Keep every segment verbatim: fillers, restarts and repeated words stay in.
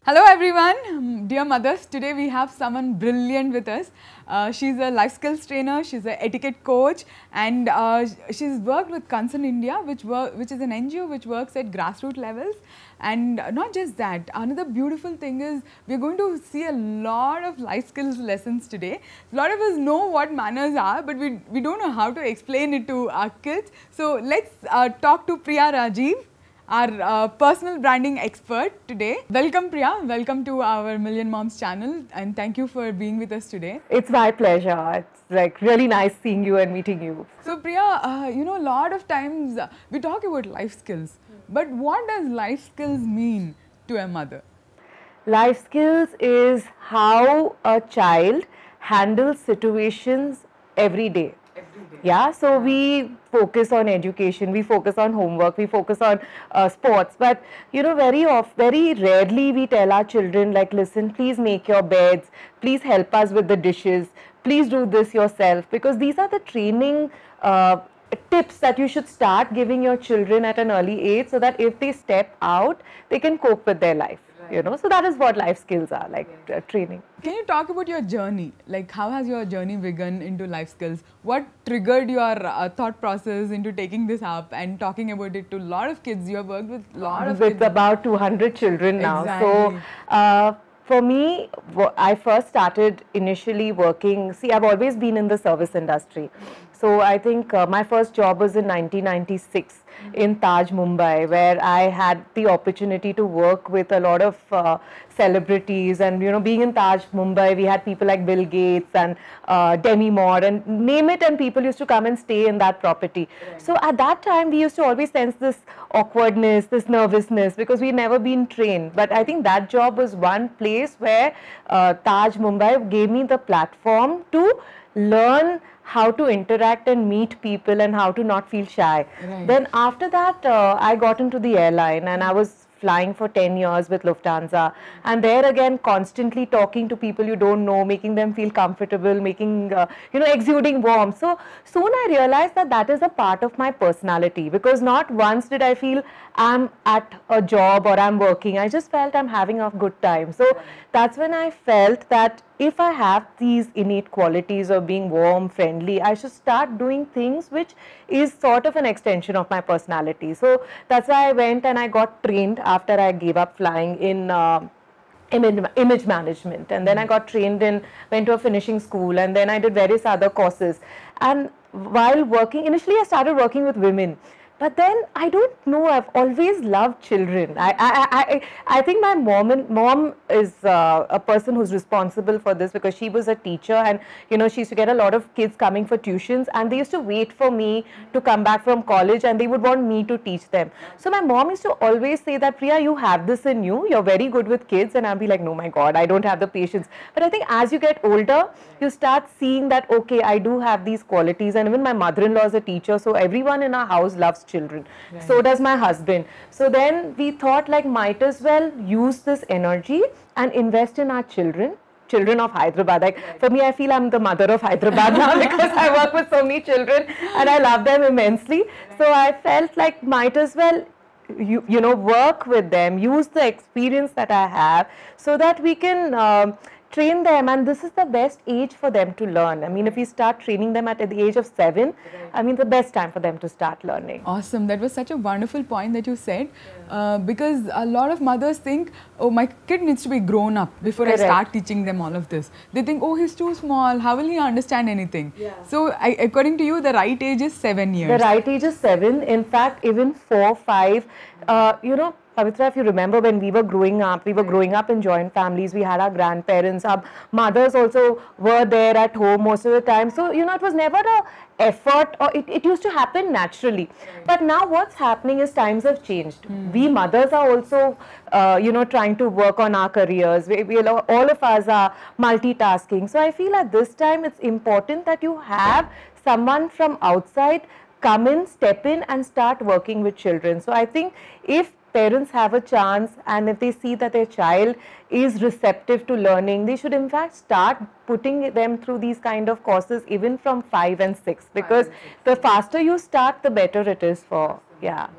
Hello everyone, dear mothers. Today we have someone brilliant with us. Uh, she's a life skills trainer, she's an etiquette coach, and uh, she's worked with Concern India, which, which is an N G O which works at grassroots levels. And not just that, another beautiful thing is we're going to see a lot of life skills lessons today. A lot of us know what manners are, but we, we don't know how to explain it to our kids. So let's uh, talk to Priya Rajiv, our uh, personal branding expert today. Welcome Priya, welcome to our Million Moms channel, and thank you for being with us today. It's my pleasure. It's like really nice seeing you and meeting you. So Priya, uh, you know, a lot of times uh, we talk about life skills, but what does life skills mean to a mother? Life skills is how a child handles situations every day. Yeah, so we focus on education, we focus on homework, we focus on uh, sports, but you know, very off, very rarely we tell our children like, listen, please make your beds, please help us with the dishes, please do this yourself, because these are the training uh, tips that you should start giving your children at an early age, so that if they step out, they can cope with their life. You know, so that is what life skills are, like uh, training. Can you talk about your journey? Like, how has your journey begun into life skills? What triggered your uh, thought process into taking this up and talking about it to a lot of kids? You have worked with a lot of with kids. With about two hundred children now. Exactly. So, uh, for me, I first started initially working, see, I've always been in the service industry. So I think uh, my first job was in nineteen ninety-six in Taj, Mumbai, where I had the opportunity to work with a lot of uh, celebrities. And you know, being in Taj, Mumbai, we had people like Bill Gates and uh, Demi Moore and name it, and people used to come and stay in that property. Right. So at that time, we used to always sense this awkwardness, this nervousness, because we'd never been trained. But I think that job was one place where uh, Taj, Mumbai gave me the platform to learn how to interact and meet people and how to not feel shy. Right. Then after that, uh, I got into the airline, and I was flying for ten years with Lufthansa, and there again constantly talking to people you don't know, making them feel comfortable, making, uh, you know, exuding warmth. So soon I realized that that is a part of my personality, because not once did I feel I'm at a job or I'm working. I just felt I'm having a good time. So that's when I felt that if I have these innate qualities of being warm, friendly, I should start doing things which is sort of an extension of my personality. So that's why I went and I got trained after I gave up flying in uh, image, image management. And then I got trained in, went to a finishing school, and then I did various other courses. And while working, initially I started working with women. But then, I don't know, I've always loved children. I, I, I, I think my mom, and, mom is uh, a person who's responsible for this, because she was a teacher, and you know, she used to get a lot of kids coming for tuitions, and they used to wait for me to come back from college, and they would want me to teach them. So my mom used to always say that, Priya, you have this in you, you're very good with kids, and I'll be like, no, my God, I don't have the patience. But I think as you get older, you start seeing that, okay, I do have these qualities, and even my mother-in-law is a teacher, so everyone in our house loves children. Right. So does my husband. So then we thought like might as well use this energy and invest in our children. Children of Hyderabad. Like, right. For me, I feel I'm the mother of Hyderabad now, because I work with so many children and I love them immensely. Right. So I felt like might as well you, you know, work with them, use the experience that I have, so that we can um, train them, and this is the best age for them to learn. I mean, if we start training them at the age of seven, right. I mean, the best time for them to start learning. Awesome. That was such a wonderful point that you said, yeah. uh, because a lot of mothers think, oh, my kid needs to be grown up before Correct. I start teaching them all of this. They think, oh, he's too small, how will he understand anything? Yeah. So, I, according to you, the right age is seven years. The right age is seven. In fact, even four, five, uh, you know, Pavitra, if you remember when we were growing up, we were growing up in joint families, we had our grandparents, our mothers also were there at home most of the time. So, you know, it was never a effort, or it, it used to happen naturally. Right. But now what's happening is times have changed. Mm. We mothers are also, uh, you know, trying to work on our careers. We, we, all of us are multitasking. So I feel at this time it's important that you have someone from outside come in, step in and start working with children. So I think if parents have a chance, and if they see that their child is receptive to learning, they should in fact start putting them through these kind of courses even from five and six, because and six. The faster you start, the better it is for, yeah. yeah.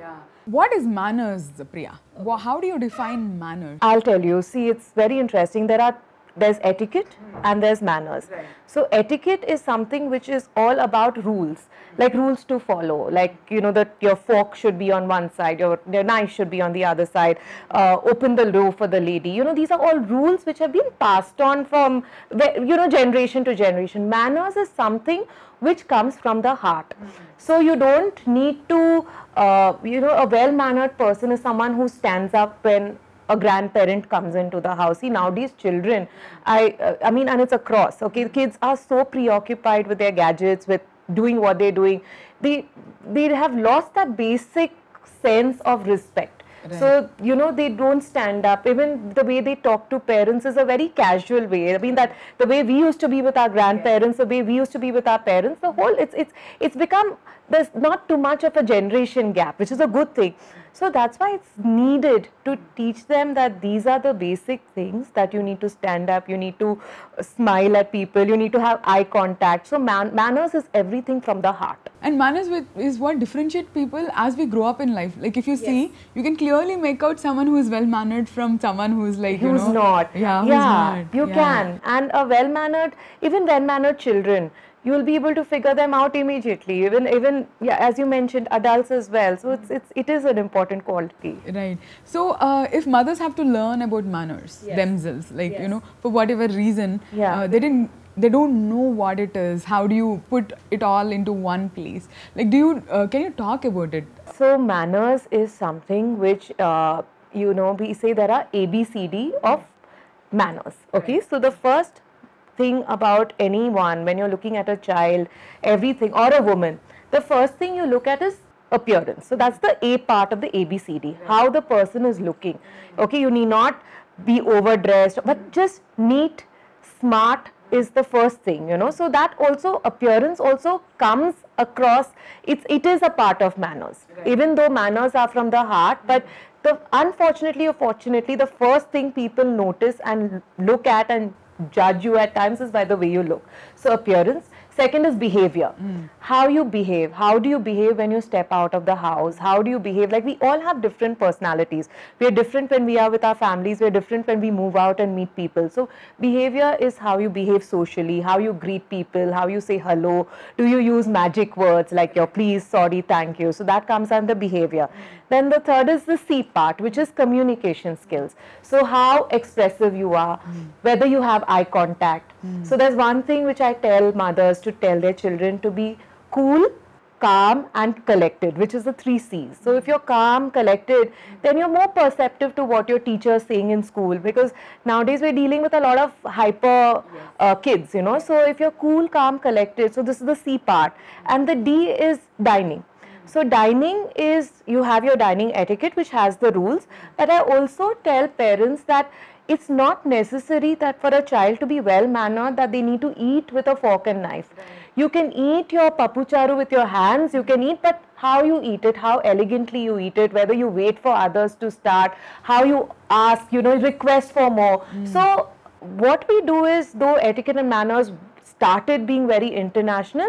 What is manners, Priya? Wha- How do you define manners? I'll tell you. See, it's very interesting. There are there's etiquette and there's manners. Right. So etiquette is something which is all about rules, like rules to follow. Like, you know, that your fork should be on one side, your, your knife should be on the other side. Uh, open the door for the lady. You know, these are all rules which have been passed on from, you know, generation to generation. Manners is something which comes from the heart. So you don't need to, uh, you know, a well-mannered person is someone who stands up when a grandparent comes into the house. See, nowadays children, I, uh, I mean, and it's across, okay, kids are so preoccupied with their gadgets, with doing what they're doing. They, they have lost that basic sense of respect. Right. So, you know, they don't stand up. Even the way they talk to parents is a very casual way. I mean, that the way we used to be with our grandparents, the way we used to be with our parents, the whole, it's, it's, it's become, there's not too much of a generation gap, which is a good thing. So that's why it's needed to teach them that these are the basic things, that you need to stand up, you need to smile at people, you need to have eye contact. So man, manners is everything from the heart. And manners with, is what differentiate people as we grow up in life. Like if you see, you can clearly make out someone who is well mannered from someone who is like, you Who's know, not. Yeah, who's yeah, not. you Yeah. can. And a well-mannered, even well-mannered children, you will be able to figure them out immediately. Even, even yeah, as you mentioned, adults as well. So it's, it's, it is an important quality. Right. So uh, if mothers have to learn about manners Yes. themselves, like, Yes. you know, for whatever reason, Yeah. uh, they didn't, they don't know what it is. How do you put it all into one place? Like, do you, uh, can you talk about it? So manners is something which, uh, you know, we say there are A B C D of manners. Okay. So the first thing about anyone, when you're looking at a child, everything, or a woman, the first thing you look at is appearance. So that's the A part of the A B C D, how the person is looking. Okay, you need not be overdressed, but just neat, smart is the first thing, you know. So that also, appearance also comes across, it's, it is a part of manners, even though manners are from the heart, but the, unfortunately or fortunately, the first thing people notice and look at and judge you at times is by the way you look. So appearance. Second is behavior. Mm. How you behave. How do you behave when you step out of the house? How do you behave? Like, we all have different personalities. We are different when we are with our families. We are different when we move out and meet people. So behavior is how you behave socially, how you greet people, how you say hello. Do you use magic words like your please, sorry, thank you? So that comes under behavior. Mm. Then the third is the C part, which is communication skills. So how expressive you are, mm. whether you have eye contact. Mm. So there's one thing which I tell mothers to tell their children to be cool, calm and collected, which is the three C's. So if you're calm, collected, then you're more perceptive to what your teacher is saying in school, because nowadays we're dealing with a lot of hyper uh, kids, you know. So if you're cool, calm, collected, so this is the C part. And the D is dining. So dining is, you have your dining etiquette which has the rules, but I also tell parents that it's not necessary that for a child to be well mannered that they need to eat with a fork and knife. Right. You can eat your papu charu with your hands, you can eat, but how you eat it, how elegantly you eat it, whether you wait for others to start, how you ask, you know, request for more. Mm. So what we do is, though etiquette and manners started being very international,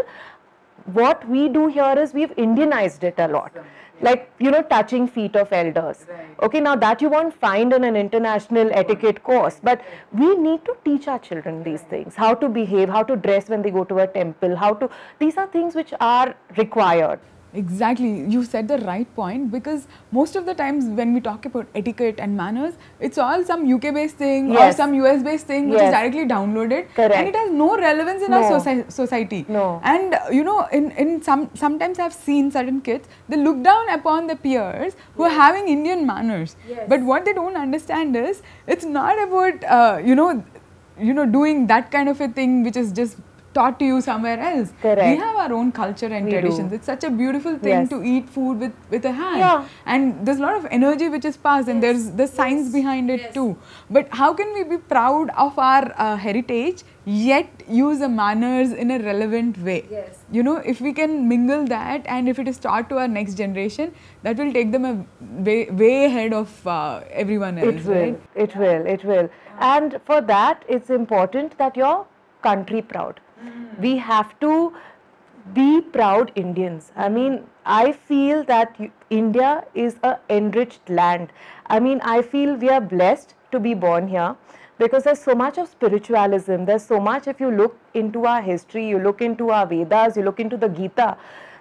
what we do here is we've Indianized it a lot. Yeah. Like, you know, touching feet of elders. Right. Okay, now that you won't find in an international etiquette course, but we need to teach our children these things. How to behave, how to dress when they go to a temple, how to, these are things which are required. Exactly, you said the right point, because most of the times when we talk about etiquette and manners, it's all some U K based thing, yes, or some U S based thing which, yes, is directly downloaded. Correct. And it has no relevance in no. our soci society. No. And you know, in, in some sometimes I've seen certain kids, they look down upon their peers who, yes, are having Indian manners. Yes. But what they don't understand is, it's not about uh, you know, you know, doing that kind of a thing which is just taught to you somewhere else. Correct. We have our own culture and we traditions. Do. It's such a beautiful thing, yes, to eat food with, with a hand. Yeah. And there's a lot of energy which is passed, yes, and there's the science, yes, behind it, yes, too. But how can we be proud of our uh, heritage yet use the manners in a relevant way? Yes. You know, if we can mingle that and if it is taught to our next generation, that will take them a way, way ahead of uh, everyone else. It will, right? it will, it will. And for that, it's important that you're country proud. Mm. We have to be proud Indians. I mean, I feel that you, India is a enriched land. I mean, I feel we are blessed to be born here because there's so much of spiritualism. There's so much, if you look into our history, you look into our Vedas, you look into the Gita.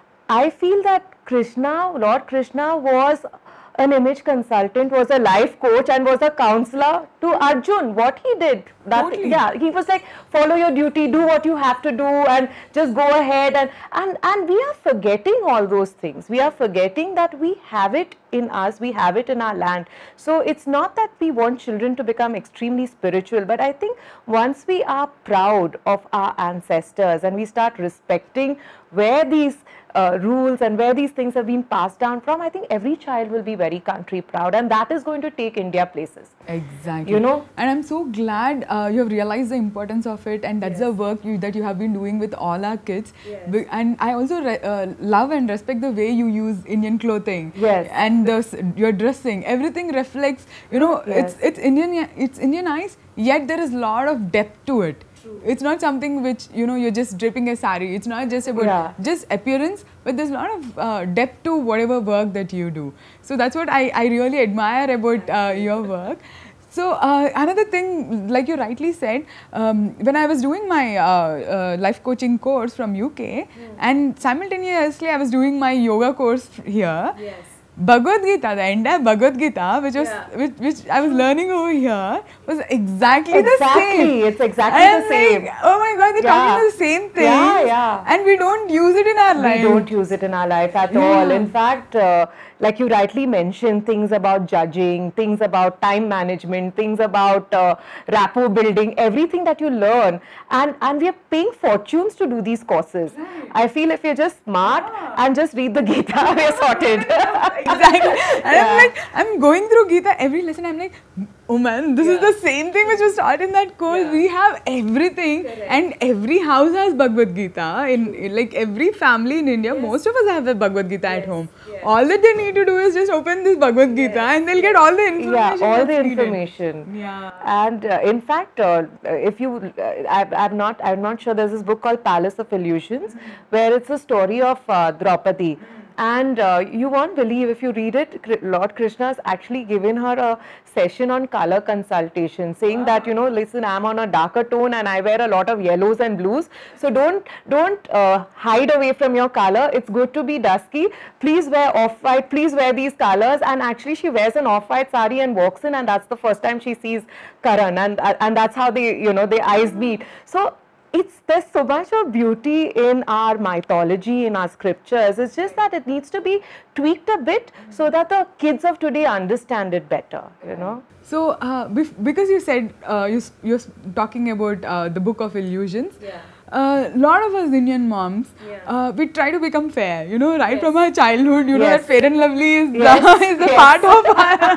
I feel that Krishna, Lord Krishna was an image consultant, was a life coach and was a counselor to Arjun. What he did, that Totally. yeah, he was like, follow your duty, do what you have to do and just go ahead. And, and, and we are forgetting all those things. We are forgetting that we have it in us, we have it in our land. So it's not that we want children to become extremely spiritual, but I think once we are proud of our ancestors and we start respecting where these uh, rules and where these things have been passed down from, I think every child will be very country proud, and that is going to take India places. Exactly. You know, and I'm so glad uh, you have realized the importance of it, and that's Yes. the work you, that you have been doing with all our kids. Yes. Be- And I also re- uh, love and respect the way you use Indian clothing. Yes. And the, s- your dressing, everything reflects. You know, Yes. it's it's Indian, it's Indianized, yet there is a lot of depth to it. It's not something which, you know, you're just dripping a sari. It's not just about Yeah. just appearance, but there's a lot of uh, depth to whatever work that you do. So that's what I, I really admire about uh, your work. So uh, another thing, like you rightly said, um, when I was doing my uh, uh, life coaching course from U K, and simultaneously I was doing my yoga course here. Yes. Bhagavad Gita, the entire Bhagavad Gita, which was Yeah. which, which I was learning over here, was exactly, the Exactly, same. it's exactly And the same. like, oh my God, they're Yeah. talking the same thing. Yeah, yeah. And we don't use it in our We life. don't use it in our life at Yeah. all. In fact, uh, like you rightly mentioned, things about judging, things about time management, things about uh, rapport building, everything that you learn, and and we are paying fortunes to do these courses. I feel if you're just smart and just read the Gita, we are sorted. Exactly. And I'm Yeah. like, I'm going through Gita every lesson. I'm like, oh man, this is the same thing which was taught in that course. We have everything, and every house has Bhagavad Gita. In, in like every family in India, most of us have a Bhagavad Gita at home. All that they need to do is just open this Bhagavad Gita, and they'll get all the information. Yeah, all the that's needed. information. Yeah. And uh, in fact, uh, if you, uh, I've, I'm not, I'm not sure. There's this book called Palace of Illusions, where it's a story of uh, Draupadi. And uh, you won't believe, if you read it, Kri- Lord Krishna has actually given her a session on color consultation, saying that, you know, listen, I'm on a darker tone and I wear a lot of yellows and blues. So don't don't uh, hide away from your color. It's good to be dusky. Please wear off-white. Please wear these colors. And actually, she wears an off-white sari and walks in, and that's the first time she sees Karan, and and that's how they, you know, their eyes meet. So it's, there's so much of beauty in our mythology, in our scriptures. It's just that it needs to be tweaked a bit so that the kids of today understand it better, you know. So, uh, bef- because you said uh, you s- you're s- talking about uh, the Book of Illusions. Yeah. A uh, lot of us Indian moms, Yeah. uh, we try to become fair, you know, right Yes. from our childhood, you know, Yes. that Fair and Lovely is the, Yes. is the Yes. part of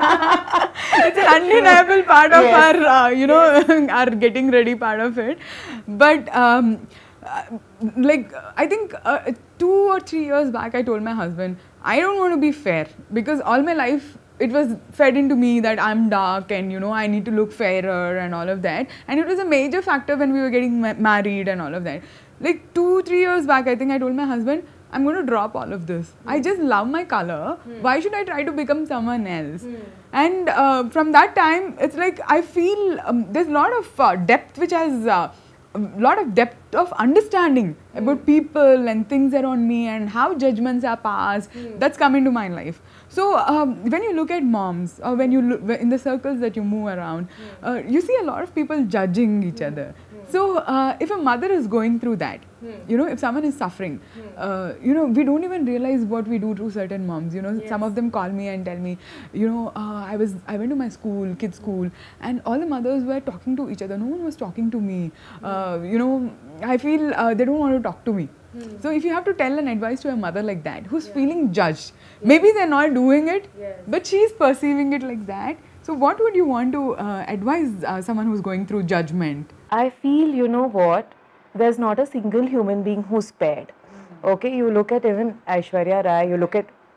our, it's an undeniable part of Yes. our, uh, you know, our getting ready part of it. But, um, uh, like, I think uh, two or three years back, I told my husband, I don't want to be fair, because all my life, it was fed into me that I'm dark and, you know, I need to look fairer and all of that. And it was a major factor when we were getting ma- married and all of that. Like two, three years back, I think I told my husband, I'm going to drop all of this. Mm. I just love my color. Mm. Why should I try to become someone else? Mm. And uh, from that time, it's like I feel um, there's a lot of uh, depth which has... Uh, a lot of depth of understanding mm. about people and things around me and how judgments are passed. Mm. That's come into my life. So um, when you look at moms, or when you look in the circles that you move around, mm. uh, you see a lot of people judging each mm. other. Mm. So uh, if a mother is going through that, mm. you know, if someone is suffering, mm. uh, you know, we don't even realize what we do to certain moms. You know, yes. Some of them call me and tell me, you know, uh, I was, I went to my school, kids' school, and all the mothers were talking to each other. No one was talking to me. Uh, you know, I feel uh, they don't want to talk to me. Hmm. So if you have to tell an advice to a mother like that, who's yeah. feeling judged, yes. maybe they're not doing it, yes. but she's perceiving it like that. So what would you want to uh, advise uh, someone who's going through judgment? I feel, you know what, there's not a single human being who's spared. Mm. Okay, you look at even Aishwarya Rai, you look at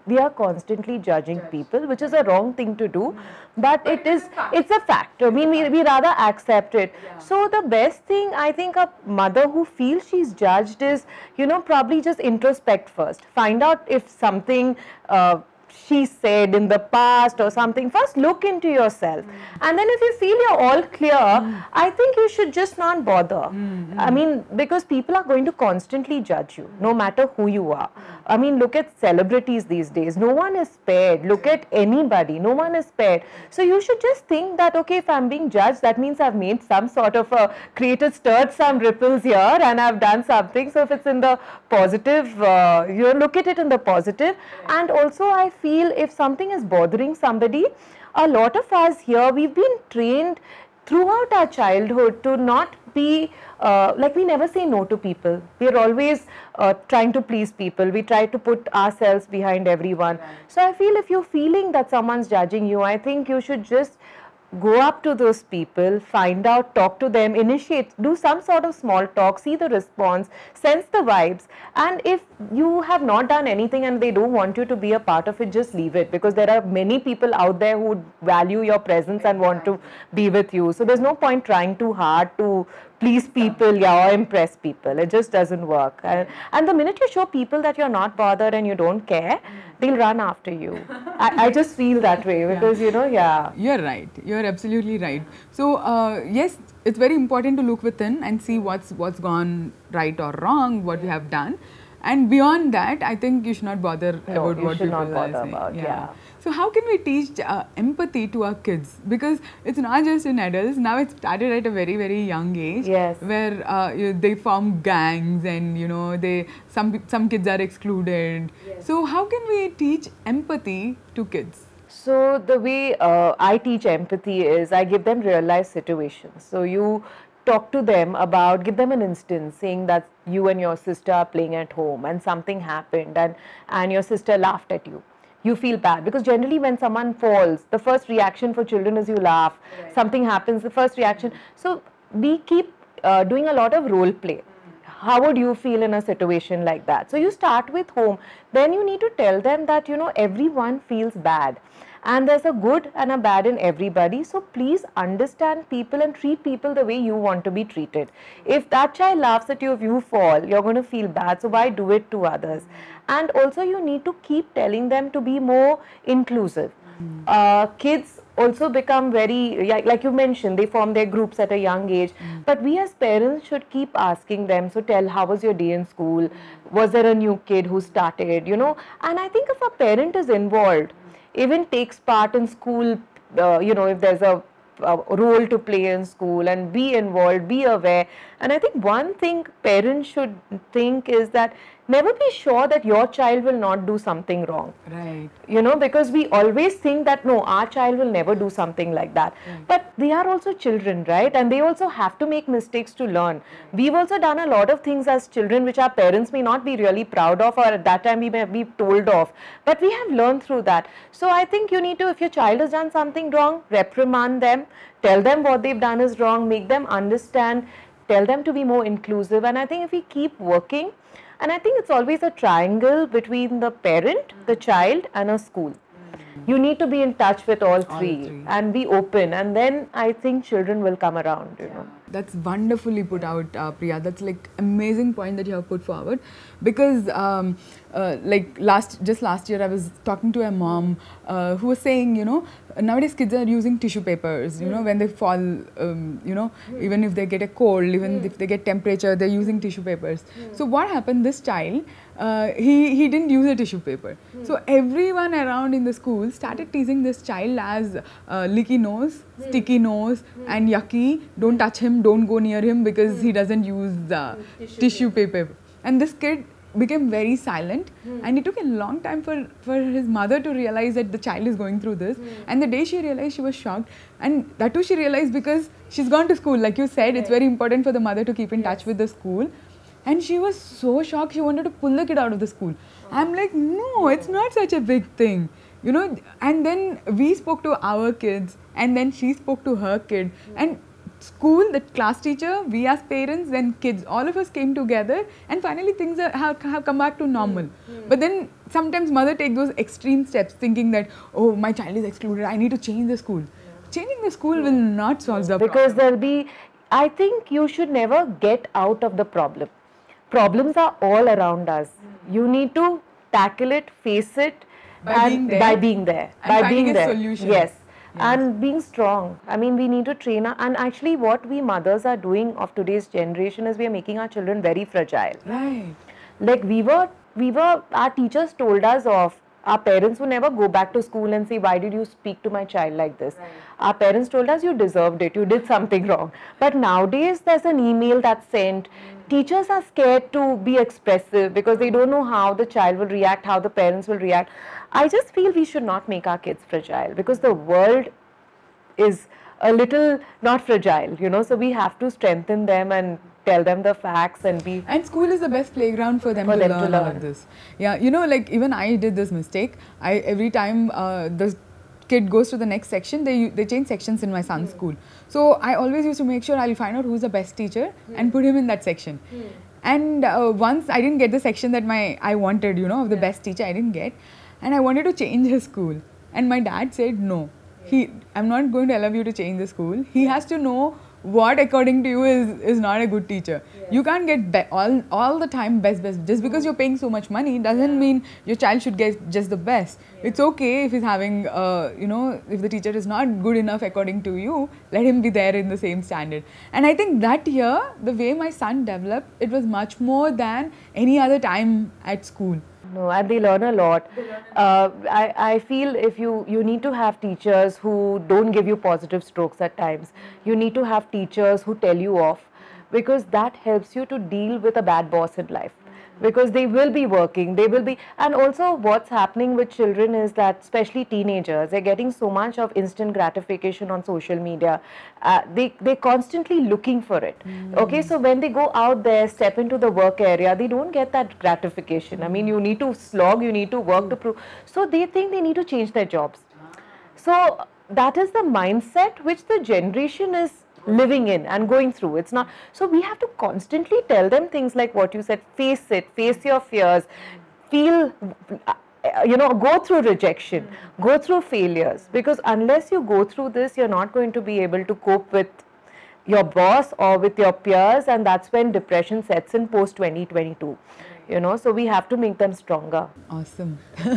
we are constantly judging Judge. people, which is a wrong thing to do, but, but it is, it's a fact. I mean, we, we rather accept it. Yeah. So the best thing, I think, a mother who feels she's judged is, you know, probably just introspect first. Find out if something uh, she said in the past or something. First look into yourself, mm. and then if you feel you're all clear, mm. I think you should just not bother. Mm. I mean, because people are going to constantly judge you, no matter who you are. I mean, look at celebrities these days. No one is spared. Look at anybody. No one is spared. So you should just think that, okay, if I'm being judged, that means I've made some sort of a, created, stirred some ripples here, and I've done something. So if it's in the positive, uh, you know, look at it in the positive. And also, I feel if something is bothering somebody, a lot of us here, we've been trained throughout our childhood to not be, uh, like we never say no to people. We're always uh, trying to please people. We try to put ourselves behind everyone. Right. So I feel if you're feeling that someone's judging you, I think you should just go up to those people, find out, talk to them, initiate, do some sort of small talk, see the response, sense the vibes. And if you have not done anything and they don't want you to be a part of it, just leave it, because there are many people out there who value your presence and want to be with you. So there's no point trying too hard to please people, yeah, or impress people. It just doesn't work. And, and the minute you show people that you're not bothered and you don't care, they'll run after you. I, I just feel that way because, yeah. you know, yeah. You're right. You're absolutely right. So, uh, yes, it's very important to look within and see what's, what's gone right or wrong, what we have done. And beyond that, I think you should not bother no, about you what should people not bother are saying. About, yeah. yeah. So how can we teach uh, empathy to our kids? Because it's not just in adults. Now it's started at a very, very young age. Yes. Where uh, you, they form gangs, and you know they some some kids are excluded. Yes. So how can we teach empathy to kids? So the way uh, I teach empathy is I give them real life situations. So you talk to them about, give them an instance saying that you and your sister are playing at home and something happened and, and your sister laughed at you. You feel bad because generally when someone falls, the first reaction for children is you laugh. Right. Something happens, the first reaction. So we keep uh, doing a lot of role play. How would you feel in a situation like that? So you start with home. Then you need to tell them that, you know, everyone feels bad. And there's a good and a bad in everybody. So please understand people and treat people the way you want to be treated. If that child laughs at you, if you fall, you're going to feel bad. So why do it to others? And also you need to keep telling them to be more inclusive. Mm. Uh, kids also become very, like you mentioned, they form their groups at a young age. Mm. But we as parents should keep asking them, so tell, how was your day in school? Mm. Was there a new kid who started, you know? And I think if a parent is involved, even takes part in school, uh, you know, if there's a, a role to play in school, and be involved, be aware. And I think one thing parents should think is that never be sure that your child will not do something wrong. Right. You know, because we always think that no, our child will never do something like that. Right. But they are also children, right? And they also have to make mistakes to learn. Right. We've also done a lot of things as children which our parents may not be really proud of, or at that time we may be told of. But we have learned through that. So I think you need to, if your child has done something wrong, reprimand them, tell them what they've done is wrong, make them understand, tell them to be more inclusive. And I think if we keep working, and I think it's always a triangle between the parent, the child and a school. You need to be in touch with all three, all three. and be open, and then I think children will come around, you know. That's wonderfully put out, uh, Priya. That's like amazing point that you have put forward, because um, uh, like last just last year I was talking to a mom uh, who was saying, you know, nowadays kids are using tissue papers, you mm. know, when they fall, um, you know, mm. even if they get a cold, even mm. if they get temperature, they're using tissue papers. Mm. So what happened, this child, uh, he, he didn't use a tissue paper. Mm. So everyone around in the school started teasing this child as uh, leaky nose, mm. sticky nose mm. and yucky, don't touch him, don't go near him because mm. he doesn't use uh, tissue, tissue paper. paper. And this kid became very silent, mm. and it took a long time for, for his mother to realize that the child is going through this. Mm. And the day she realized, she was shocked. And that too she realized because she's gone to school. Like you said, right. It's very important for the mother to keep in yes. touch with the school. And she was so shocked, she wanted to pull the kid out of the school. Oh. I'm like, no, it's not such a big thing. You know, and then we spoke to our kids, and then she spoke to her kid. Mm. And school, the class teacher, we as parents, then kids, all of us came together, and finally things are, have, have come back to normal. Mm. But then sometimes mother take those extreme steps, thinking that, oh, my child is excluded, I need to change the school. Yeah. Changing the school yeah. will not solve the because problem. There'll be, I think you should never get out of the problem. Problems are all around us. Mm. You need to tackle it, face it, by and being there, by being there, and by finding being a there. Solution. Yes. Yes. And being strong. I mean, we need to train our, and actually what we mothers are doing of today's generation is we are making our children very fragile. Right. Like we were, we were, our teachers told us off. Our parents would never go back to school and say, why did you speak to my child like this? Right. Our parents told us you deserved it, you did something wrong. But nowadays there's an email that's sent. Mm. Teachers are scared to be expressive because they don't know how the child will react, how the parents will react. I just feel we should not make our kids fragile because the world is a little not fragile, you know, so we have to strengthen them and tell them the facts and be... And school is the best playground for them, for to, them learn to learn about this. Yeah, you know, like even I did this mistake. I every time uh, the kid goes to the next section, they they change sections in my son's mm. school. So I always used to make sure I'll find out who's the best teacher mm. and put him in that section. Mm. And uh, once I didn't get the section that my I wanted, you know, of the yeah. best teacher, I didn't get. And I wanted to change his school. And my dad said, no, he, I'm not going to allow you to change the school. He has to know what according to you is, is not a good teacher. Yes. You can't get be all, all the time best, best. Just because you're paying so much money doesn't yeah. mean your child should get just the best. Yeah. It's okay if he's having, uh, you know, if the teacher is not good enough according to you, let him be there in the same standard. And I think that year, the way my son developed, it was much more than any other time at school. No, and they learn a lot. Uh, I, I feel if you, you need to have teachers who don't give you positive strokes at times. You need to have teachers who tell you off because that helps you to deal with a bad boss in life. Because they will be working, they will be, and also what's happening with children is that, especially teenagers, they're getting so much of instant gratification on social media. Uh, they, they're constantly looking for it. Mm. Okay, so when they go out there, step into the work area, they don't get that gratification. I mean, you need to slog, you need to work mm. to prove. So they think they need to change their jobs. So that is the mindset which the generation is living in and going through. It's not, so we have to constantly tell them things like what you said, face it, face your fears, feel, you know, go through rejection, go through failures, because unless you go through this, you're not going to be able to cope with your boss or with your peers, and that's when depression sets in post twenty twenty-two. You know, so we have to make them stronger. Awesome.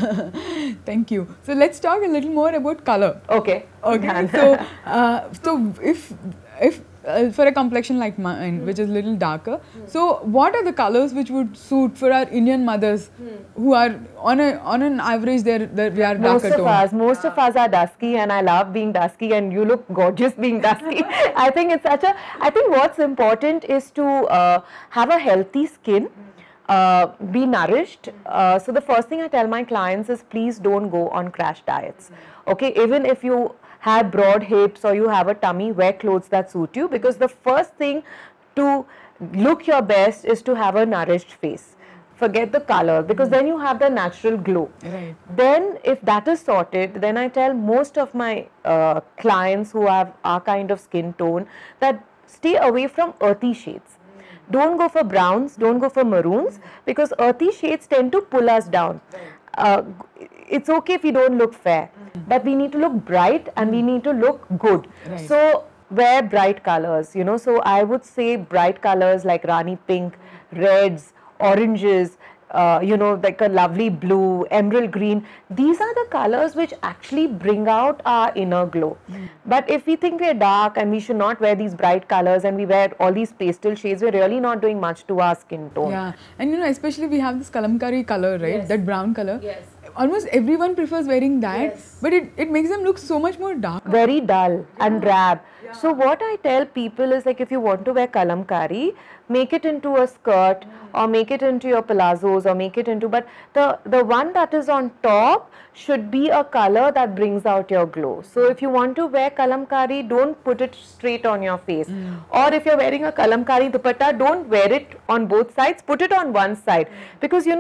Thank you. So let's talk a little more about color. Okay. Okay. so, uh, so if if uh, for a complexion like mine, mm. which is a little darker, mm. so what are the colors which would suit for our Indian mothers mm. who are on a on an average they're, they're we are most darker of tone. us most of us are dusky, and I love being dusky, and you look gorgeous being dusky. I think it's such a I think what's important is to uh, have a healthy skin. Uh, be nourished. Uh, so the first thing I tell my clients is please don't go on crash diets. Okay, even if you have broad hips or you have a tummy, wear clothes that suit you, because the first thing to look your best is to have a nourished face. Forget the color, because then you have the natural glow. Right. Then if that is sorted, then I tell most of my uh, clients who have our kind of skin tone that stay away from earthy shades. Don't go for browns, don't go for maroons, because earthy shades tend to pull us down. Uh, it's okay if we don't look fair, but we need to look bright and we need to look good. Right. So wear bright colors, you know. So I would say bright colors like Rani pink, reds, oranges, uh, you know, like a lovely blue, emerald green. These are the colors which actually bring out our inner glow. Mm. But if we think we're dark and we should not wear these bright colors and we wear all these pastel shades, we're really not doing much to our skin tone. Yeah, and you know, especially we have this kalamkari color, right? Yes. That brown color. Yes. Almost everyone prefers wearing that, yes. but it, it makes them look so much more dark. Very dull yeah. and drab. Yeah. So what I tell people is, like, if you want to wear kalamkari, make it into a skirt mm. or make it into your palazzos or make it into, but the, the one that is on top should be a color that brings out your glow. So if you want to wear kalamkari, don't put it straight on your face. Mm. Or if you're wearing a kalamkari dupatta, don't wear it on both sides, put it on one side. Mm. Because, you know,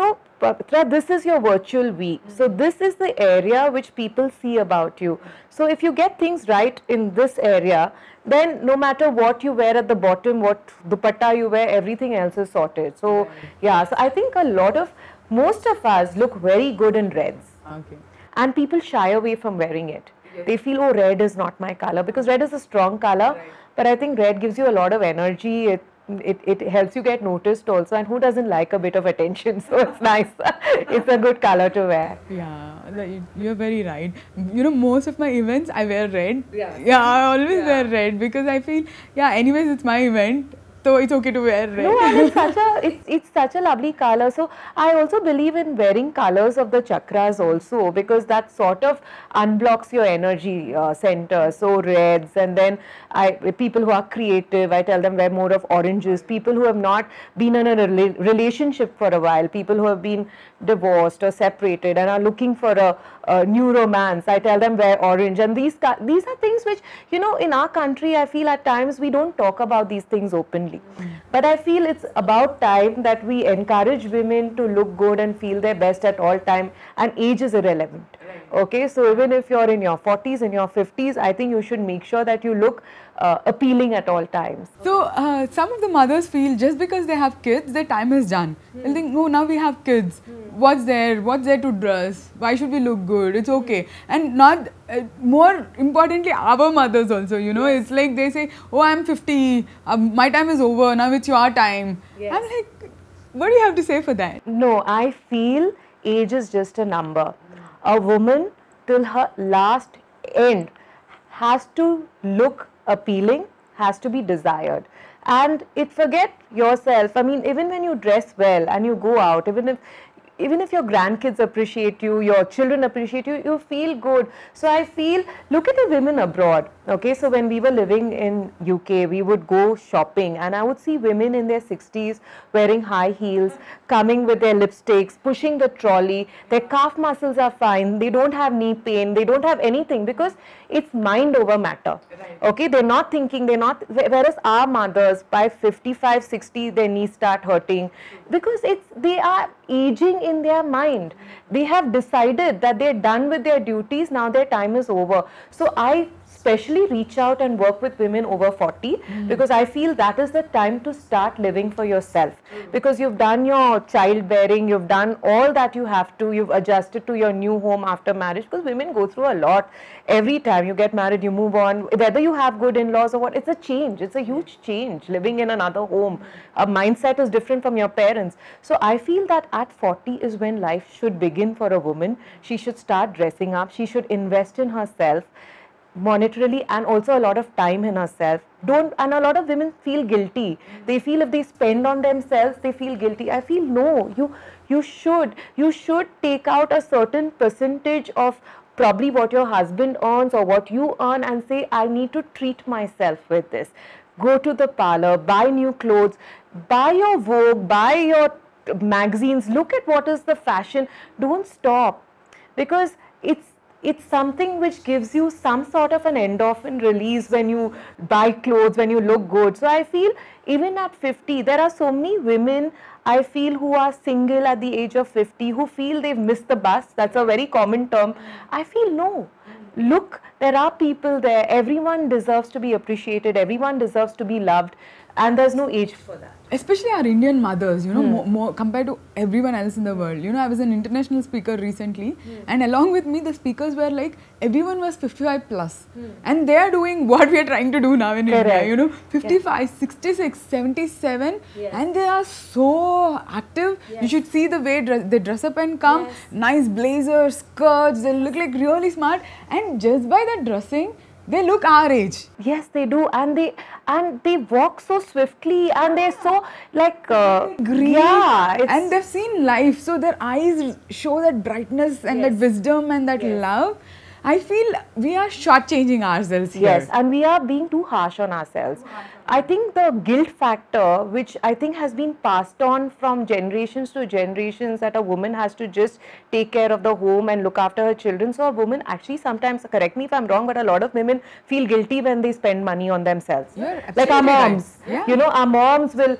Pavitra, this is your virtual week. So this is the area which people see about you. So if you get things right in this area, then no matter what you wear at the bottom, what dupatta you wear, everything else is sorted. So yeah, so I think a lot of, most of us look very good in reds. Okay. And people shy away from wearing it. Yes. They feel, oh, red is not my color, because red is a strong color. Right. But I think red gives you a lot of energy. It, it, it helps you get noticed also, and who doesn't like a bit of attention? So it's nice. It's a good color to wear. Yeah, you're very right. You know, most of my events I wear red. Yeah, yeah I always yeah. wear red, because I feel, yeah, anyways it's my event, so it's okay to wear red. No, and it's such a it's it's such a lovely color. So I also believe in wearing colors of the chakras also, because that sort of unblocks your energy uh, center. So reds, and then I people who are creative, I tell them wear more of oranges. People who have not been in a rela relationship for a while, people who have been divorced or separated and are looking for a, a new romance, I tell them wear orange. And these these are things which, you know, in our country, I feel at times we don't talk about these things openly. But I feel it's about time that we encourage women to look good and feel their best at all time, and age is irrelevant. Okay, so even if you're in your forties, in your fifties, I think you should make sure that you look uh, appealing at all times. So uh, some of the mothers feel just because they have kids, their time is done. Hmm. They'll think, oh, now we have kids. Hmm. What's there? What's there to dress? Why should we look good? It's okay. And not, uh, more importantly, our mothers also, you know, yes. It's like they say, oh, I'm fifty, um, my time is over, now it's your time. Yes. I'm like, what do you have to say for that? No, I feel age is just a number. A woman till her last end has to look appealing, has to be desired. And it forget yourself. I mean, even when you dress well and you go out, even if even if your grandkids appreciate you, your children appreciate you, you feel good. So I feel, look at the women abroad. Okay, so when we were living in U K, we would go shopping and I would see women in their sixties wearing high heels, coming with their lipsticks, pushing the trolley, their calf muscles are fine, they don't have knee pain, they don't have anything, because it's mind over matter. Okay, they're not thinking, they're not, whereas our mothers by fifty-five, sixty, their knees start hurting, because it's, they are aging in their mind. They have decided that they're done with their duties, now their time is over. So I especially reach out and work with women over forty, mm. because I feel that is the time to start living for yourself, mm. because you've done your childbearing, you've done all that you have to, you've adjusted to your new home after marriage, because women go through a lot. Every time you get married, you move on, whether you have good in-laws or what, it's a change, it's a huge change, living in another home. A mindset is different from your parents. So I feel that at forty is when life should begin for a woman. She should start dressing up, she should invest in herself monetarily, and also a lot of time in herself. Don't, and a lot of women feel guilty. They feel if they spend on themselves, they feel guilty. I feel no, you you should you should take out a certain percentage of probably what your husband earns or what you earn and say, I need to treat myself with this. Go to the parlor, buy new clothes, buy your Vogue, buy your magazines, look at what is the fashion. Don't stop, because it's It's something which gives you some sort of an endorphin release when you buy clothes, when you look good. So I feel even at fifty, there are so many women I feel who are single at the age of fifty, who feel they've missed the bus. That's a very common term. I feel no. Look, there are people there. Everyone deserves to be appreciated. Everyone deserves to be loved. And there's no age for that. Especially our Indian mothers, you know, hmm. more, more compared to everyone else in the world. You know, I was an international speaker recently, hmm. and along with me, the speakers were like, everyone was fifty-five plus. Hmm. And they are doing what we are trying to do now in Correct. India, you know, fifty-five, yes. sixty-six, seventy-seven, yes. and they are so active. Yes. You should see the way dress, they dress up and come, yes. nice blazers, skirts, they look like really smart. And just by that dressing, they look our age. Yes, they do, and they and they walk so swiftly, and they're so like uh, green, yeah, and they've seen life, so their eyes show that brightness and yes. that wisdom and that yes. love. I feel we are shortchanging ourselves here. Yes, and we are being too harsh on ourselves. I think the guilt factor, which I think has been passed on from generations to generations, that a woman has to just take care of the home and look after her children. So a woman actually sometimes, correct me if I'm wrong, but a lot of women feel guilty when they spend money on themselves. Yeah, like our moms. Right. Yeah. You know, our moms will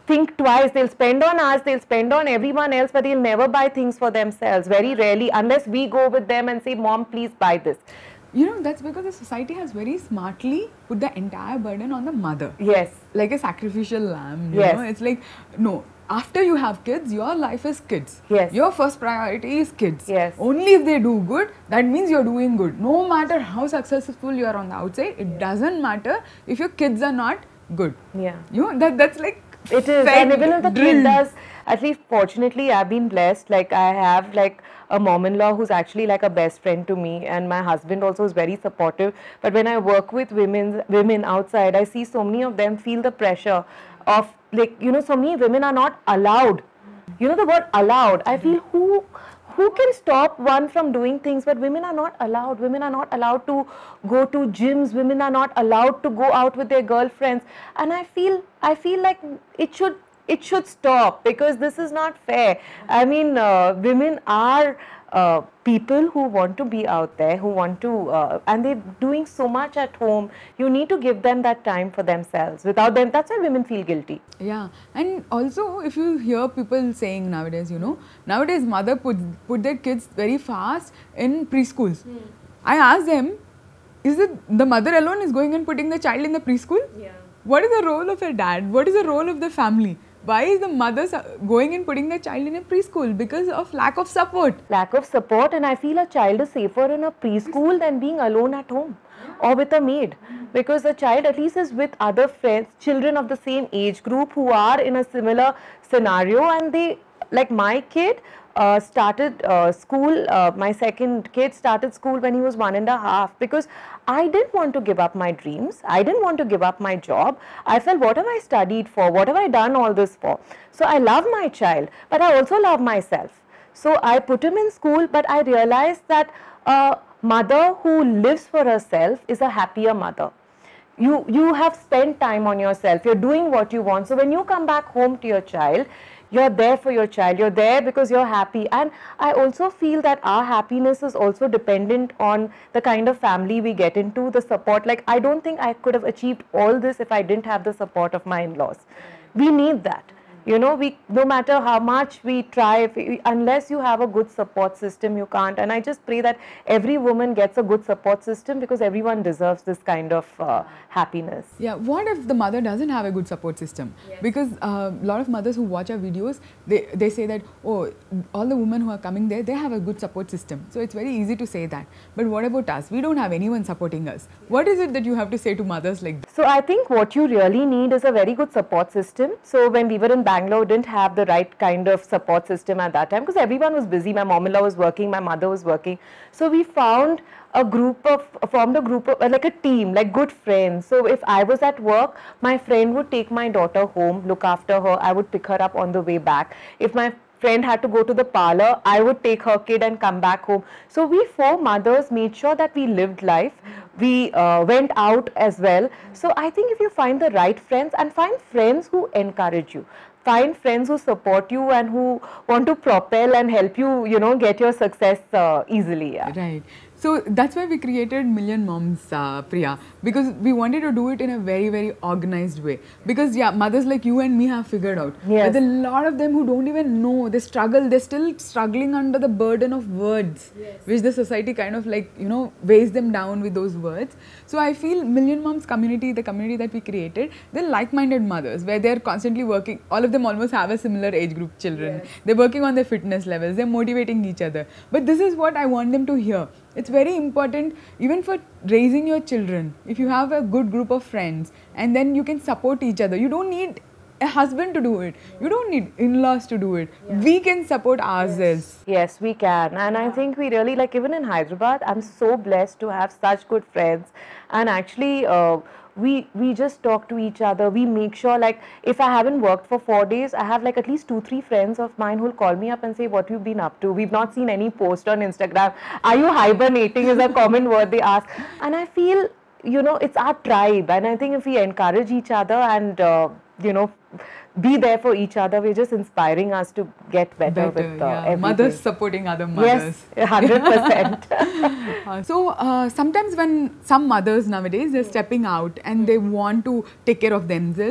think twice. They'll spend on us, they'll spend on everyone else, but they'll never buy things for themselves, very rarely, unless we go with them and say, Mom, please buy this. You know, that's because the society has very smartly put the entire burden on the mother. Yes. Like a sacrificial lamb, you Yes. know. It's like, no, after you have kids, your life is kids. Yes. Your first priority is kids. Yes. Only if they do good, that means you're doing good. No matter how successful you are on the outside, it doesn't matter if your kids are not good. Yeah. You know, that, that's like It is, and even if the kid does, at least fortunately I've been blessed, like I have like a mom-in-law who's actually like a best friend to me, and my husband also is very supportive. But when I work with women, women outside, I see so many of them feel the pressure of, like, you know, so many women are not allowed. You know the word allowed, I feel who who can stop one from doing things, but women are not allowed. Women are not allowed to go to gyms, women are not allowed to go out with their girlfriends, and I feel I feel like it should it should stop, because this is not fair. I mean, uh, women are uh, people who want to be out there, who want to, uh, and they're doing so much at home. You need to give them that time for themselves. Without them, that's why women feel guilty. Yeah, and also if you hear people saying nowadays, you know, nowadays mother put, put their kids very fast in preschools. Hmm. I ask them, is it the mother alone is going and putting the child in the preschool? Yeah. What is the role of a dad? What is the role of the family? Why is the mother going and putting the child in a preschool? Because of lack of support. Lack of support, and I feel a child is safer in a preschool than being alone at home or with a maid. Because the child at least is with other friends, children of the same age group who are in a similar scenario, and they, like my kid, Uh, started uh, school, uh, my second kid started school when he was one and a half, because I didn't want to give up my dreams. I didn't want to give up my job. I felt, what have I studied for? What have I done all this for? So I love my child, but I also love myself. So I put him in school, but I realized that a mother who lives for herself is a happier mother. You, you have spent time on yourself. You're doing what you want. So when you come back home to your child, you're there for your child, you're there because you're happy. And I also feel that our happiness is also dependent on the kind of family we get into, the support. Like, I don't think I could have achieved all this if I didn't have the support of my in-laws. We need that. You know, we, no matter how much we try, if we, unless you have a good support system, you can't. And I just pray that every woman gets a good support system, because everyone deserves this kind of uh, happiness. Yeah, what if the mother doesn't have a good support system? Yes. Because a uh, lot of mothers who watch our videos, they, they say that, oh, all the women who are coming there, they have a good support system. So it's very easy to say that. But what about us? We don't have anyone supporting us. What is it that you have to say to mothers like this? So I think what you really need is a very good support system. So when we were in Bangalore, didn't have the right kind of support system at that time, because everyone was busy. My mom-in-law was working, my mother was working. So we found a group of, formed a group of, like a team, like good friends. So if I was at work, my friend would take my daughter home, look after her. I would pick her up on the way back. If my friend had to go to the parlor, I would take her kid and come back home. So we four mothers made sure that we lived life. We uh, went out as well. So I think if you find the right friends, and find friends who encourage you, find friends who support you and who want to propel and help you, you know, get your success uh, easily. Yeah. Right. So that's why we created Million Moms, uh, Priya, because we wanted to do it in a very, very organized way. Because yeah, mothers like you and me have figured out. Yes. There's a lot of them who don't even know. They struggle. They're still struggling under the burden of words, yes, which the society kind of like, you know, weighs them down with those words. So I feel Million Moms community, the community that we created, they're like-minded mothers where they're constantly working. All of them almost have a similar age group children. Yes. They're working on their fitness levels. They're motivating each other. But this is what I want them to hear. It's very important even for raising your children. If you have a good group of friends and then you can support each other. You don't need a husband to do it. You don't need in-laws to do it. Yeah. We can support ourselves. Yes. Yes, we can. And I think we really, like, even in Hyderabad, I'm so blessed to have such good friends. And actually, uh, we we just talk to each other. We make sure, like, if I haven't worked for four days, I have like at least two, three friends of mine who'll call me up and say, what you've been up to? We've not seen any post on Instagram. Are you hibernating is a common word they ask. And I feel, you know, it's our tribe. And I think if we encourage each other and, uh, you know, be there for each other, we're just inspiring us to get better, better with uh, yeah. everything. Mothers supporting other mothers. Yes, one hundred percent. uh, so, uh, sometimes when some mothers nowadays, they're stepping out and they want to take care of themselves,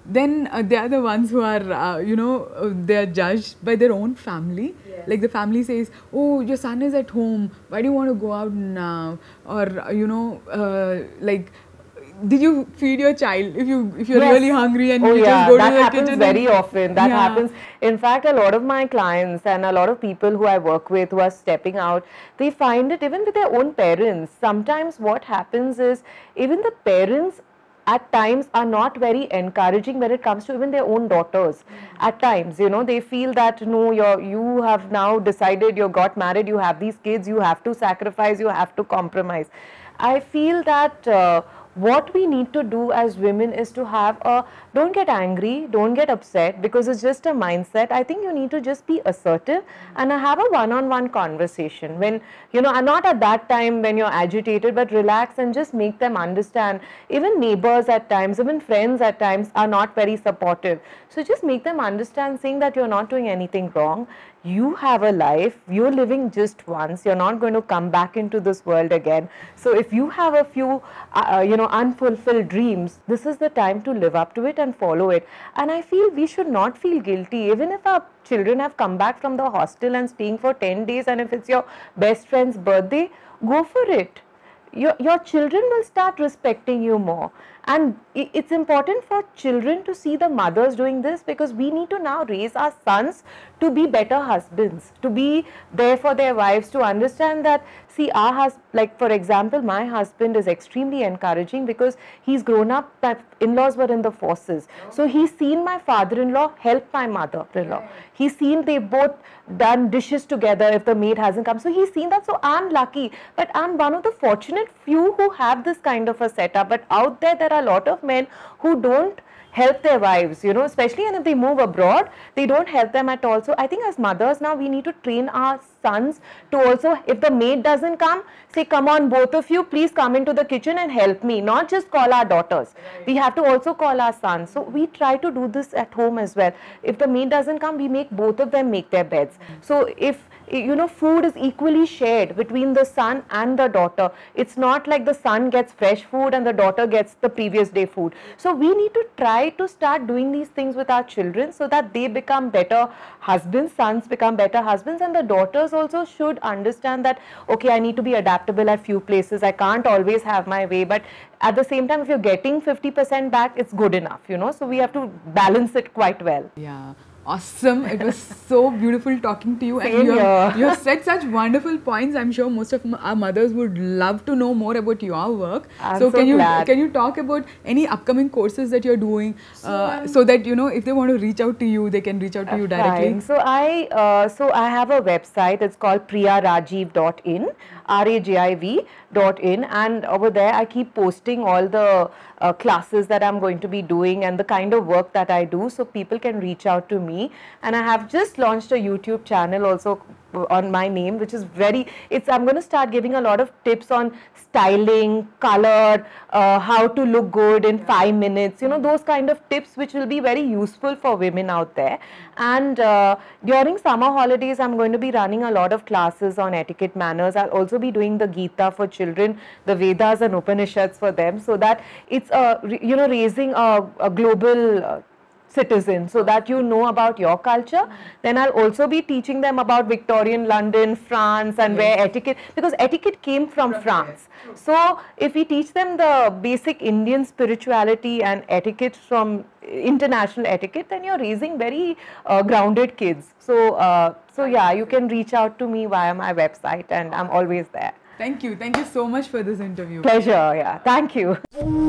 then uh, they are the ones who are, uh, you know, uh, they are judged by their own family. Yes. Like the family says, oh, your son is at home, why do you want to go out now? Or, uh, you know, uh, like, did you feed your child if you if you're yes. really hungry and oh, you yeah. just go that to the happens kitchen? Very often. That yeah. happens. In fact, a lot of my clients and a lot of people who I work with who are stepping out, they find it even with their own parents. Sometimes what happens is even the parents at times are not very encouraging when it comes to even their own daughters. Mm-hmm. At times, you know, they feel that no, you're, you have now decided, you got married, you have these kids, you have to sacrifice, you have to compromise. I feel that uh, what we need to do as women is to have a, don't get angry, don't get upset because it's just a mindset. I think you need to just be assertive and have a one-on-one conversation when, you know, not at that time when you're agitated, but relax and just make them understand. Even neighbors at times, even friends at times are not very supportive. So just make them understand, saying that you're not doing anything wrong. You have a life, you're living just once, you're not going to come back into this world again. So if you have a few, uh, you know, unfulfilled dreams, this is the time to live up to it and follow it. And I feel we should not feel guilty, even if our children have come back from the hostel and staying for ten days, and if it's your best friend's birthday, go for it. Your, your children will start respecting you more. And it's important for children to see the mothers doing this, because we need to now raise our sons to be better husbands, to be there for their wives, to understand that, see, our husband, like for example, my husband is extremely encouraging because he's grown up, that in-laws were in the forces. So he's seen my father-in-law help my mother-in-law. He's seen they both done dishes together if the maid hasn't come. So he's seen that. So I'm lucky, but I'm one of the fortunate few who have this kind of a setup. But out there, there are a lot of men who don't help their wives, you know, especially and if they move abroad, they don't help them at all. So I think as mothers now, we need to train our sons to also, if the maid doesn't come, say, come on, both of you, please come into the kitchen and help me, not just call our daughters. Right. We have to also call our sons. So we try to do this at home as well. If the maid doesn't come, we make both of them make their beds. Mm-hmm. So if, you know, food is equally shared between the son and the daughter. It's not like the son gets fresh food and the daughter gets the previous day food. So we need to try to start doing these things with our children so that they become better husbands, sons become better husbands, and the daughters also should understand that, okay, I need to be adaptable at few places. I can't always have my way, but at the same time, if you're getting fifty percent back, it's good enough, you know. So we have to balance it quite well. Yeah. Awesome. It was so beautiful talking to you. Same and you have, here. you have said such wonderful points. I'm sure most of our mothers would love to know more about your work. I'm so, so can you glad. can you talk about any upcoming courses that you're doing, so, uh, um, so that, you know, if they want to reach out to you, they can reach out to uh, you directly? Fine. So I uh, so I have a website. It's called priya rajiv dot in, R A J I V dot in, and over there I keep posting all the uh, classes that I'm going to be doing and the kind of work that I do, so people can reach out to me. And I have just launched a YouTube channel also on my name, which is very, it's, I'm going to start giving a lot of tips on styling, color, uh, how to look good in five minutes, you know, those kind of tips which will be very useful for women out there. And uh, during summer holidays, I'm going to be running a lot of classes on etiquette, manners. I'll also be doing the Gita for children, the Vedas and Upanishads for them, so that it's, uh, you know, raising a, a global uh, citizen, so that you know about your culture. Mm-hmm. Then I'll also be teaching them about Victorian London, France, and yes. where etiquette, because etiquette came from okay. France. So if we teach them the basic Indian spirituality and etiquette from international etiquette, then you're raising very uh, grounded kids. So, uh, so yeah, you can reach out to me via my website, and I'm always there. Thank you. Thank you so much for this interview. Pleasure. Yeah. Thank you.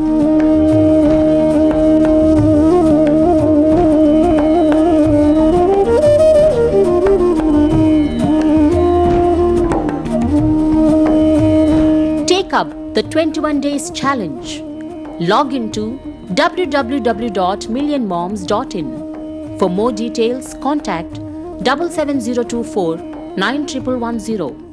Take up the twenty-one days challenge. Log into w w w dot million moms dot in. For more details, contact seven seven zero two four nine one one one zero.